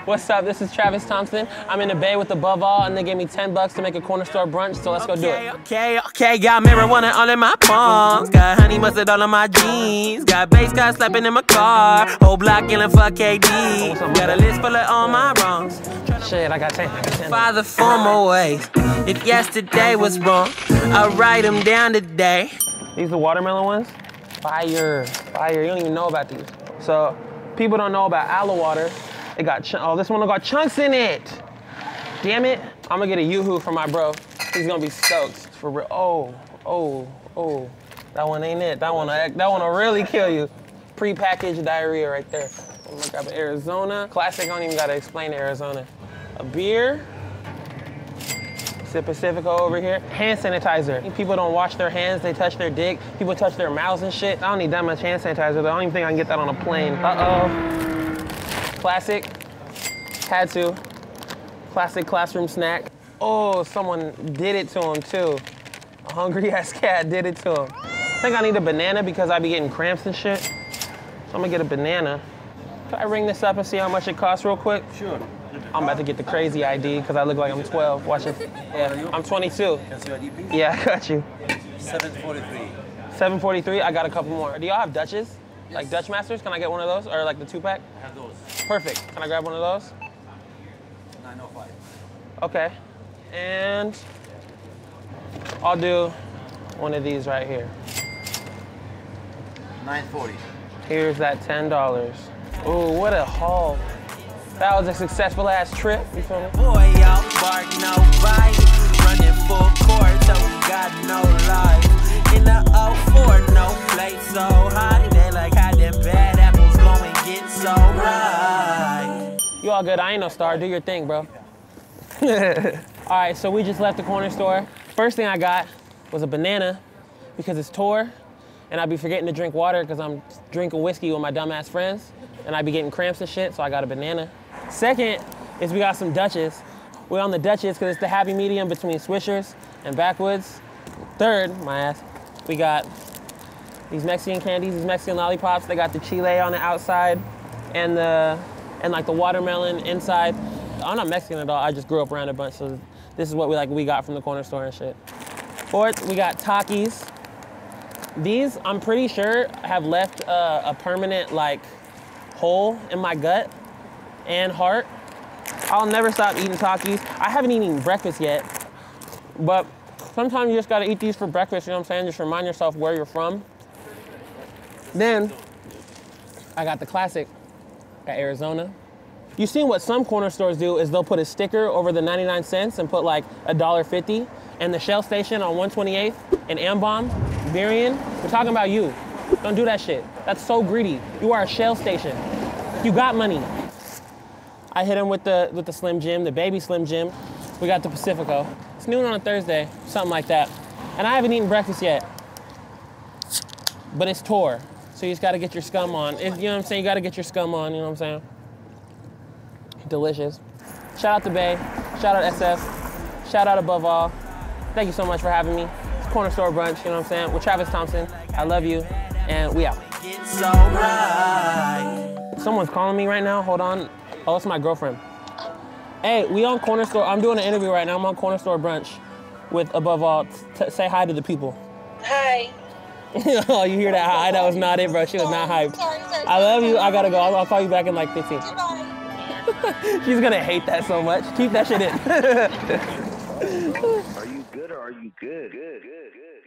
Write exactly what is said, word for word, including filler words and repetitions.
What's up? This is Travis Thompson. I'm in the Bay with Above All, and they gave me ten bucks to make a corner store brunch, so let's go okay, do it. Okay, okay, got marijuana all in my palms, got honey mustard all on my jeans, got bass guys slapping in my car, whole block yelling fuck K D, got a list full of all my wrongs. Shit, I got ten. I got ten. Father formal ways, if yesterday was wrong, I'll write them down today. These are the watermelon ones? Fire, fire, you don't even know about these. So, people don't know about aloe water. It got, ch oh, this one got chunks in it. Damn it. I'm gonna get a yoo-hoo for my bro. He's gonna be stoked for real. Oh, oh, oh. That one ain't it. That one, that one will really kill you. Pre-packaged diarrhea right there. I'm gonna grab an Arizona. Classic, I don't even gotta explain Arizona. A beer. Sip Pacifico over here. Hand sanitizer. People don't wash their hands, they touch their dick. People touch their mouths and shit. I don't need that much hand sanitizer. I don't even think I can get that on a plane. Uh-oh. Classic, had to. Classic classroom snack. Oh, someone did it to him too. A hungry ass cat did it to him. I think I need a banana because I be getting cramps and shit. So I'm gonna get a banana. Can I ring this up and see how much it costs real quick? Sure. I'm about to get the crazy I D because I look like I'm twelve. Watch it. Yeah, I'm twenty-two. Can I see your I D, please? Yeah, I got you. seven forty-three. seven forty-three, I got a couple more. Do y'all have Dutches? Yes. Like Dutch Masters? Can I get one of those? Or like the two pack? I have those. Perfect. Can I grab one of those? nine oh five. Okay. And I'll do one of these right here. nine forty. Here's that ten dollars. Ooh, what a haul. That was a successful ass trip, you feel me? Boy, out bar, no right, running full court, so we got no life. In the oh four, no place so high, they like how them bad apples go and get so right. You all good, I ain't no star, do your thing, bro. All right, so we just left the corner store. First thing I got was a banana because it's tour, and I'd be forgetting to drink water because I'm drinking whiskey with my dumbass friends, and I'd be getting cramps and shit, so I got a banana. Second is we got some Dutches. We're on the Dutches because it's the happy medium between Swishers and Backwoods. Third, my ass, we got these Mexican candies, these Mexican lollipops. They got the chile on the outside and the and like the watermelon inside. I'm not Mexican at all. I just grew up around a bunch, so this is what we like we got from the corner store and shit. Fourth, we got Takis. These, I'm pretty sure, have left uh, a permanent like hole in my gut and heart. I'll never stop eating Takis. I haven't eaten breakfast yet, but sometimes you just gotta eat these for breakfast, you know what I'm saying? Just remind yourself where you're from. Then, I got the classic at Arizona. You've seen what some corner stores do is they'll put a sticker over the ninety-nine cents and put like a dollar fifty, and the Shell station on one twenty-eighth in Ambon, Berrien, we're talking about you. Don't do that shit. That's so greedy. You are a Shell station. You got money. I hit him with the with the Slim Jim, the baby Slim Jim. We got the Pacifico. It's noon on a Thursday, something like that. And I haven't eaten breakfast yet. But it's tour, so you just gotta get your scum on. If, you know what I'm saying? You gotta get your scum on, you know what I'm saying? Delicious. Shout out to Bay, shout out S F, shout out Above All. Thank you so much for having me. It's Corner Store Brunch, you know what I'm saying? With Travis Thompson. I love you, and we out. Someone's calling me right now, hold on. Oh, it's my girlfriend. Hey, we on Corner Store. I'm doing an interview right now. I'm on Corner Store Brunch with Above All. T say hi to the people. Hi. Oh, you hear that hi? That was not it, bro. She was not hyped. Sorry, sorry. I love you. I gotta go. I'll, I'll call you back in like fifteen. Goodbye. She's gonna hate that so much. Keep that shit in. Are you good or are you good? Good, good, good.